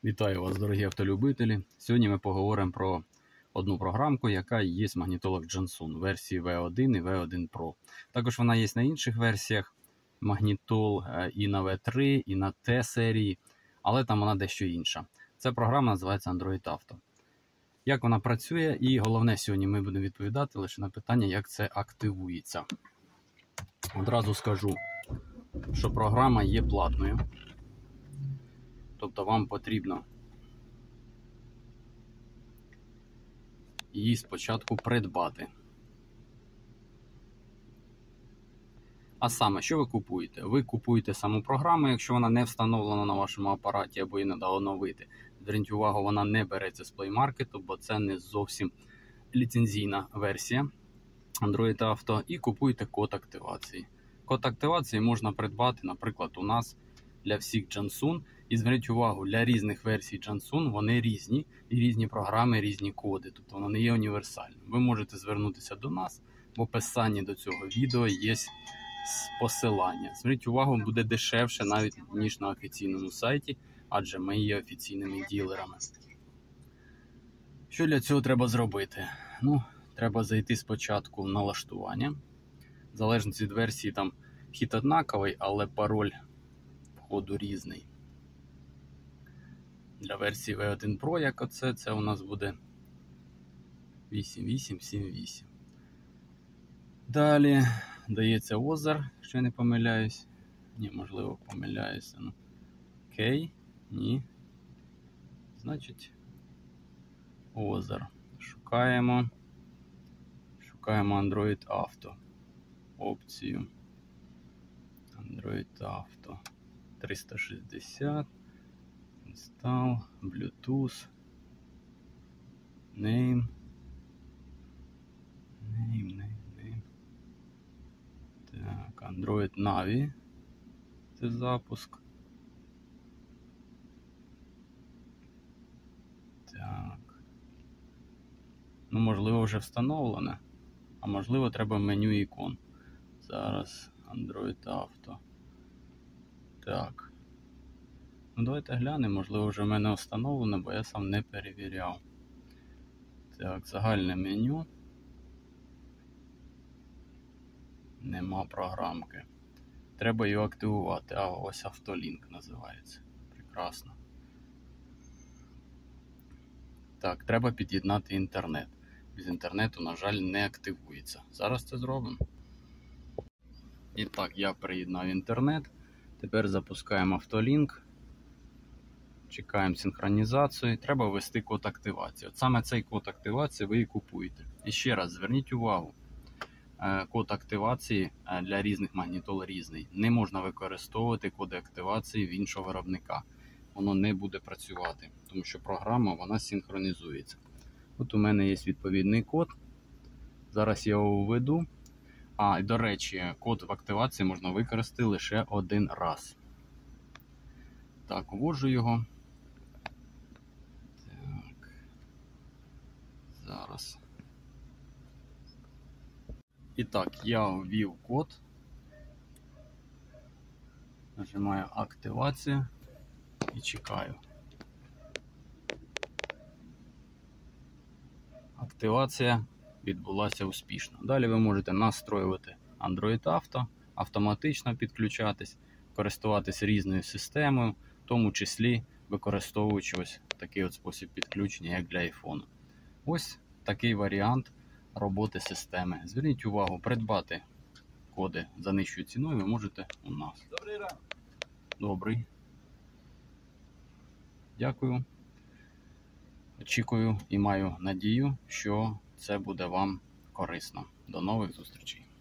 Вітаю вас, дорогі автолюбителі! Сьогодні ми поговоримо про одну програмку, яка є магнітолог Jansun версії V1 і V1 Pro. Також вона є на інших версіях магнітол і на V3, і на T-серії, але там вона дещо інша. Ця програма називається Android Auto. Як вона працює, і головне, сьогодні ми будемо відповідати лише на питання, як це активується. Одразу скажу, що програма є платною. Тобто вам потрібно її спочатку придбати. А саме, що ви купуєте? Ви купуєте саму програму, якщо вона не встановлена на вашому апараті або її треба оновити. Зверніть увагу, вона не береться з Play Market, бо це не зовсім ліцензійна версія Android Auto. І купуєте код активації. Код активації можна придбати, наприклад, у нас для всіх Jansun. І зверніть увагу, для різних версій Jansun вони різні, і різні програми, різні коди. Тобто воно не є універсальним. Ви можете звернутися до нас, в описанні до цього відео є посилання. Зверніть увагу, буде дешевше навіть, ніж на офіційному сайті, адже ми є офіційними ділерами. Що для цього треба зробити? Треба зайти спочатку в налаштування. В залежності від версії, там вхід однаковий, але пароль входу різний. Для версії V1 Pro, як оце, це у нас буде 8878. Далі дається Other, якщо я не помиляюсь. Ні, можливо, помиляюся. Окей, ні. Значить, Other. Шукаємо Android Auto. Опцію. Android Auto. 360. Install, Bluetooth, name. Так, Android Navi. Це запуск. Так. Можливо, вже встановлене. А можливо, треба меню ікон. Зараз Android Auto. Так. Давайте глянемо, можливо, вже в мене встановлено, бо я сам не перевіряв. Так, загальне меню. Нема програмки. Треба її активувати. А ось автолінк називається. Прекрасно. Так, треба під'єднати інтернет. Без інтернету, на жаль, не активується. Зараз це зробимо. І так, я приєднав інтернет. Тепер запускаємо автолінк. Чекаємо синхронізацію. Треба ввести код активації. От саме цей код активації ви і купуєте. І ще раз, зверніть увагу. Код активації для різних магнітол різний. Не можна використовувати коди активації в іншого виробника. Воно не буде працювати, тому що програма, вона синхронізується. От у мене є відповідний код. Зараз я його введу. І до речі, код в активації можна використати лише один раз. Так, вводжу його. Так. Зараз. І так, я ввів код. Нажимаю активацію і чекаю. Активація відбулася успішно. Далі ви можете настроювати Android Auto, автоматично підключатись, користуватись різною системою, в тому числі використовуючи ось такий от спосіб підключення, як для iPhone. Ось такий варіант роботи системи. Зверніть увагу, придбати коди за нижчою ціною ви можете у нас. Добрий ранок. Добрий. Дякую. Очікую і маю надію, що це буде вам корисно. До нових зустрічей.